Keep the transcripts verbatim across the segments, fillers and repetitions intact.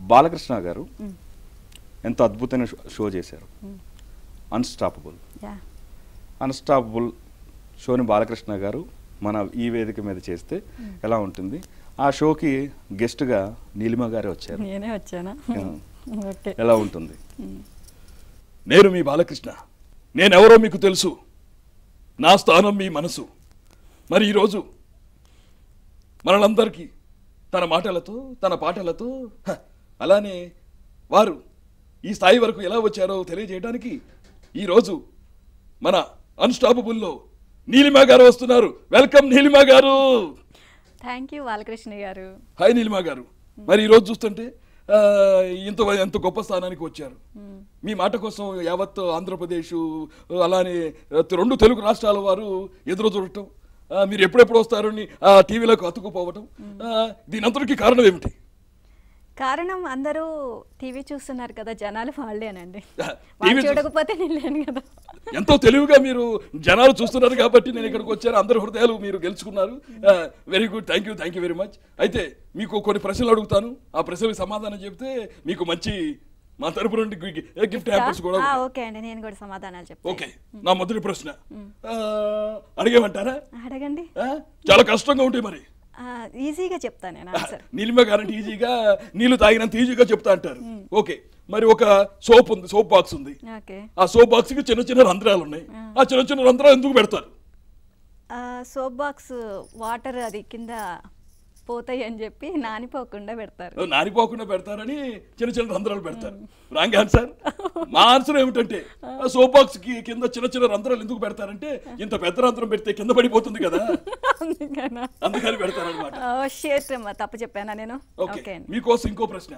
బాలకృష్ణ గారు ఎంతో అద్భుతమైన షో చేశారు, అన్స్టాపబుల్. అన్స్టాపబుల్ షోని బాలకృష్ణ గారు మన ఈ వేదిక మీద చేస్తే ఎలా ఉంటుంది? ఆ షోకి గెస్ట్గా నీలిమ గారే వచ్చారు. నేనే వచ్చానా? ఎలా ఉంటుంది? నేను మీ బాలకృష్ణ, నేనెవరో మీకు తెలుసు, నా స్థానం మీ మనసు. మరి ఈరోజు మనలందరికీ తన మాటలతో తన పాటలతో అలానే వారు ఈ స్థాయి వరకు ఎలా వచ్చారో తెలియజేయడానికి ఈరోజు మన అన్స్టాపబుల్లో నీలిమ గారు వస్తున్నారు. వెల్కమ్ నీలిమ గారు. థ్యాంక్ యూ బాలకృష్ణ గారు. హాయ్ నీలిమ గారు. మరి ఈరోజు చూస్తుంటే ఇంత ఎంత గొప్ప స్థానానికి వచ్చారు. మీ మాట కోసం యావత్ ఆంధ్రప్రదేశ్ అలానే రెండు తెలుగు రాష్ట్రాల వారు ఎదురు చూడటం, మీరు ఎప్పుడెప్పుడు వస్తారని టీవీలకు అతుకుపోవటం, దీనంతటికీ కారణం ఏమిటి? కారణం అందరూ టీవీ చూస్తున్నారు కదా, జనాలు వాళ్ళేనండి. చూడకపోతే నేను లేను కదా. ఎంతో తెలివిగా మీరు జనాలు చూస్తున్నారు కాబట్టి నేను ఇక్కడికి వచ్చాను. అందరి హృదయాలు మీరు గెలుచుకున్నారు. Very good, thank you thank you very much. అయితే మీకు కొన్ని ప్రశ్నలు అడుగుతాను, ఆ ప్రశ్నలకు సమాధానం చెప్తే మీకు మంచి మా తరపు నుండి గిఫ్ట్ హ్యాంపర్స్ కూడా. ఓకే అండి, నేను కూడా సమాధానాలు చెప్తాను. ఓకే, నా మొదటి ప్రశ్న అడిగేమంటారా? అడగండి. చాలా కష్టంగా ఉంటాయి మరి. ఈజీగా చెప్తాను నేను ఆన్సర్. నీలిమ గారంటే ఈజీగా నీళ్లు తాగినంత ఈజీగా చెప్తా అంటారు. ఓకే, మరి ఒక సోప్ ఉంది, సోప్ బాక్స్ ఉంది. ఆ సోప్ బాక్స్ కి చిన్న చిన్న రంధ్రాలు ఉన్నాయి. ఆ చిన్న చిన్న రంధ్రాలు ఎందుకు పెడతారు? సోప్ బాక్స్ వాటర్ అది కింద పోతాయి అని చెప్పి నానిపోకుండా పెడతారు. నానిపోకుండా పెడతారని చిన్న చిన్న రంధ్రాలు పెడతారు. Wrong answer. మా ఆన్సర్ ఏమిటంటే సోప్ బాక్స్ కి కింద చిన్న చిన్న రంధ్రాలు ఎందుకు పెడతారంటే ఇంత పెద్ద రంధ్రం పెడితే కింద పడిపోతుంది కదా, అందుకని పెడతారనమాట. తప్పు చెప్పానా నేను? ఓకే, మీకోసం ఇంకో ప్రశ్న.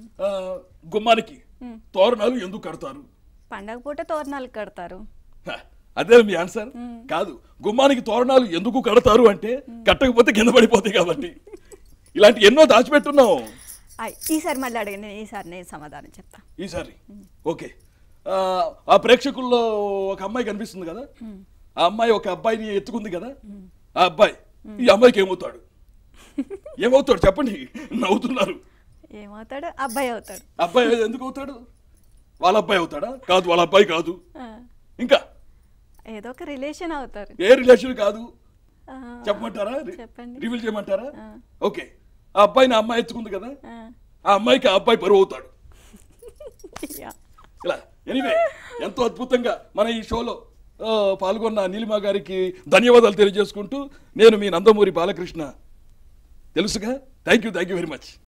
గుమ్మానికి తోరణాలు ఎందుకు కడతారు? పండగ పూట తోరణాలు కడతారు. అదే మీ ఆన్సర్ కాదు. గుమ్మానికి తోరణాలు ఎందుకు కడతారు అంటే కట్టకపోతే కింద పడిపోతాయి కాబట్టి. ఇలాంటి ఎన్నో దాచిపెట్టున్నావు. ఈసారి మళ్ళీ అడగండి, ఈసారి నేను సమాధానం చెప్తా. ఈసారి ఓకే. ఆ ప్రేక్షకుల్లో ఒక అమ్మాయి కనిపిస్తుంది కదా, ఆ అమ్మాయి ఒక అబ్బాయిని ఎత్తుకుంది కదా, ఆ అబ్బాయి ఈ అమ్మాయికి ఏమవుతాడు? ఏమవుతాడు చెప్పండి. నవ్వుతున్నారు. ఏమవుతాడు? అబ్బాయి అవుతాడు. అబ్బాయి ఎందుకు అవుతాడు? వాళ్ళ అబ్బాయి అవుతాడా? కాదు, వాళ్ళ అబ్బాయి కాదు. ఇంకా ఏదో ఒక రిలేషన్ అవుతారు. ఏ రిలేషన్ కాదు చెప్పమంటారా? రివీల్ చేయమంటారా? ఓకే, ఆ అబ్బాయిని అమ్మాయి ఎత్తుకుంది కదా, ఆ అమ్మాయికి ఆ అబ్బాయి బరువు అవుతాడు. ఇలా ఎనీవే ఎంతో అద్భుతంగా మన ఈ షోలో పాల్గొన్న నీలిమ గారికి ధన్యవాదాలు తెలియజేసుకుంటూ నేను మీ నందమూరి బాలకృష్ణ తెలుసుగా. Thank you thank you very much.